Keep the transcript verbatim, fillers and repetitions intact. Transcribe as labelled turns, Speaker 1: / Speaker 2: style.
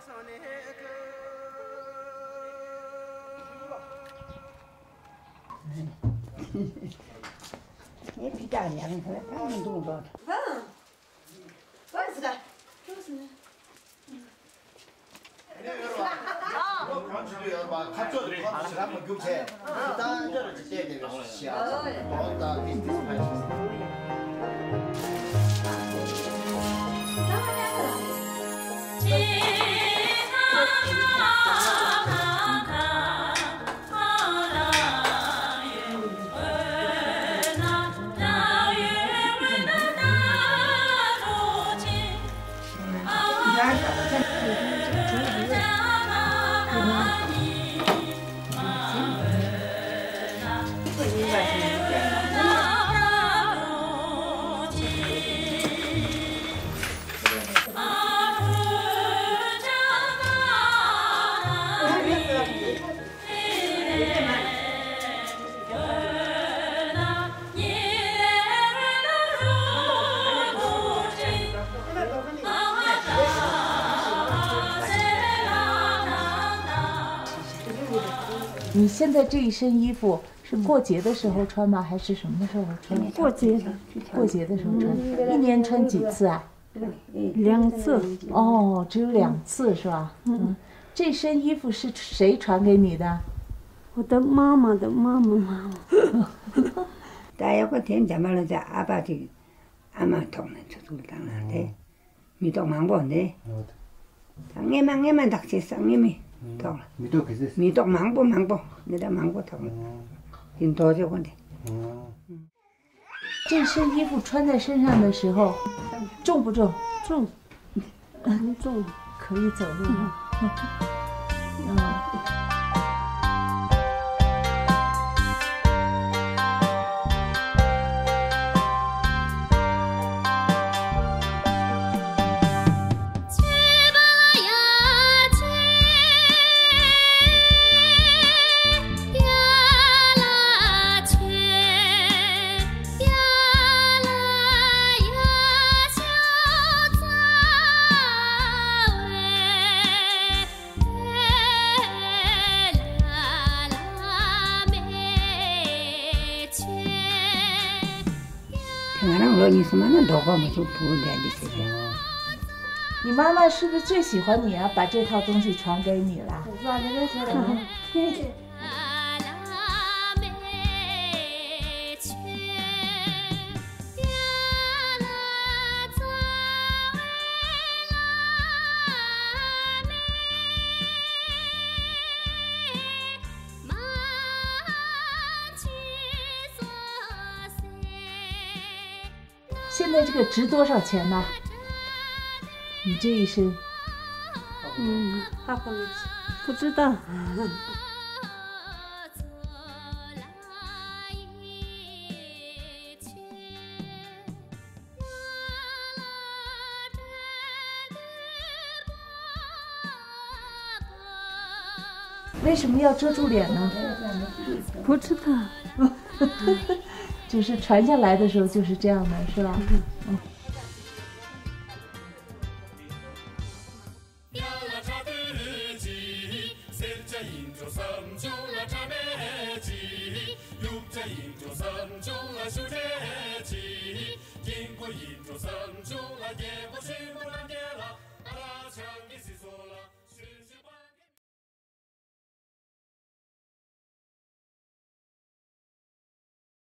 Speaker 1: 也比较凉，他他们多多。
Speaker 2: 嗯，我是的，就是呢。
Speaker 3: 가족들이 같이 한번 교체. 일단 저를 그때 되면 시야. 또 비즈니스
Speaker 4: 你现在这一身衣服是过节的时候穿吗？还是什么时候穿？
Speaker 1: 过节的，
Speaker 4: 过节的时候穿。一年穿几次啊？
Speaker 1: 两次。
Speaker 4: 哦，只有两次是吧？嗯。这身衣服是谁传给你的？
Speaker 1: 我的妈妈的妈妈妈妈。但有个天怎么了？在阿爸就阿妈痛了，就做当然的，米多忙不的。俺们俺们大些生意没。 痛了，米多忙不忙不，你的忙不痛了，挺多就问题。
Speaker 4: 这身衣服穿在身上的时候，重不重？
Speaker 1: 重，很重，
Speaker 4: 可以走路吗？嗯。你妈妈是不是最喜欢你啊？把这套东西传给你了。现在这个值多少钱呢？你这一身，
Speaker 1: 嗯，不知道。
Speaker 4: 为什么要遮住脸呢？
Speaker 1: 不知道。
Speaker 4: 就是传下来的时候就是这样的，是吧？嗯。嗯